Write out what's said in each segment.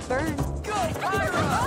Burn. Go, Pyra!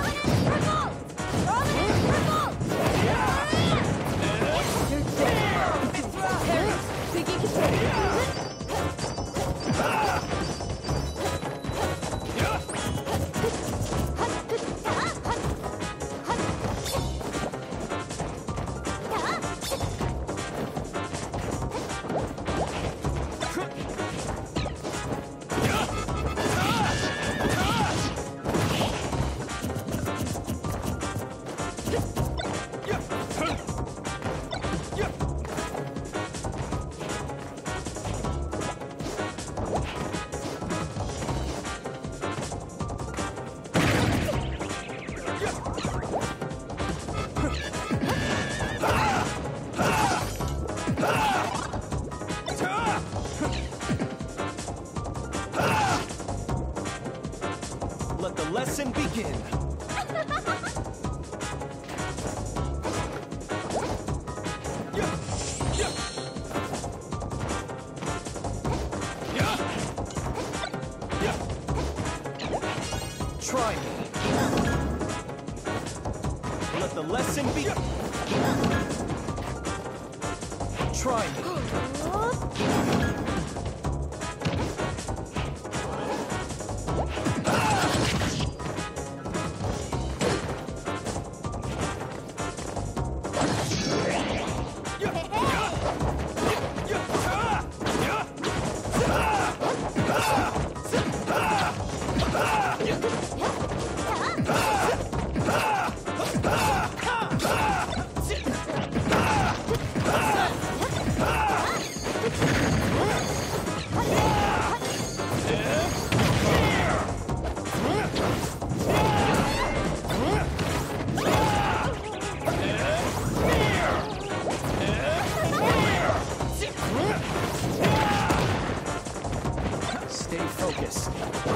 Let the lesson begin. Try me. Let the lesson begin. Try me. Stay focused.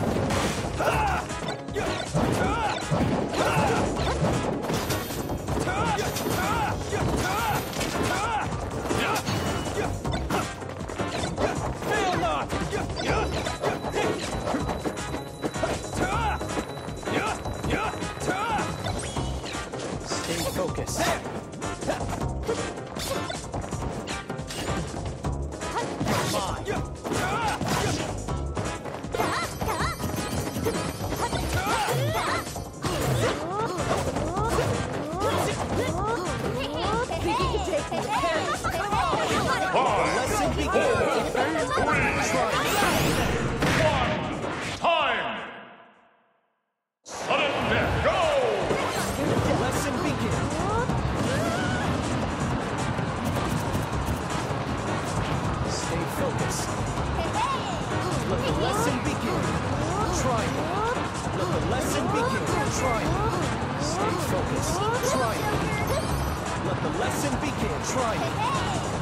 Fail not! Stay focused. Come on. Lesson begins. Time! Sudden death, go! Lesson begins. Stay focused. Let the lesson begin. Try it. Let the lesson begin. Try it. Stay focused. Try it. Let the lesson begin. Try it.